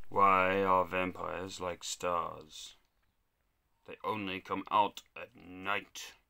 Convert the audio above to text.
Why are vampires like stars? They only come out at night.